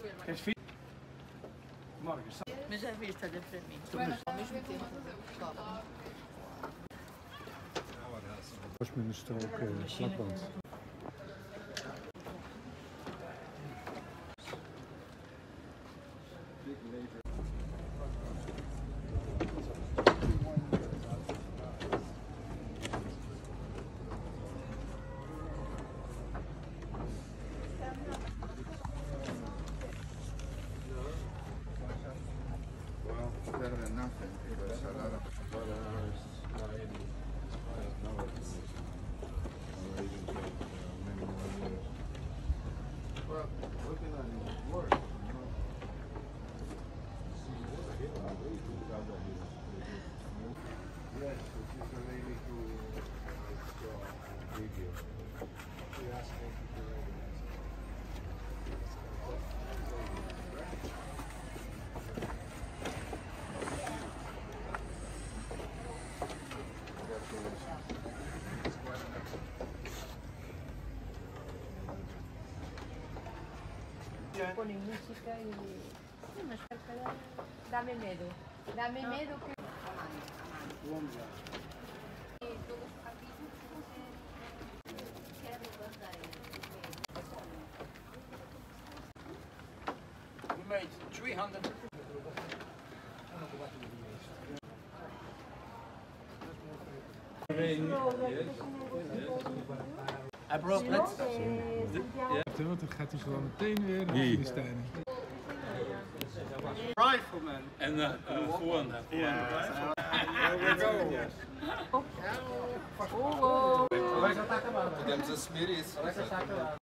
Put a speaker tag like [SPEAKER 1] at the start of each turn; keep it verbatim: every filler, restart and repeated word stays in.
[SPEAKER 1] Mas já viste, olha para mim. Ao mesmo tempo.
[SPEAKER 2] Os meninos estão lá prontos.
[SPEAKER 3] Better than nothing, because a lot of, a lot of hours, uh, in, uh, now it's already take uh, many more years. Well, looking at it work, you know. Yes, this is a lady who saw a video. She asked me to do it.
[SPEAKER 4] Ponen música y... Sí, mas dame medo. Dame medo que...
[SPEAKER 5] We made three hundred. I brought let's.
[SPEAKER 2] Ja, dan gaat hij gewoon meteen weer naar Filistijnen.
[SPEAKER 5] Rifleman and the four hundred. Yeah. There we go.
[SPEAKER 4] Oh!
[SPEAKER 3] Podemos assumir isso.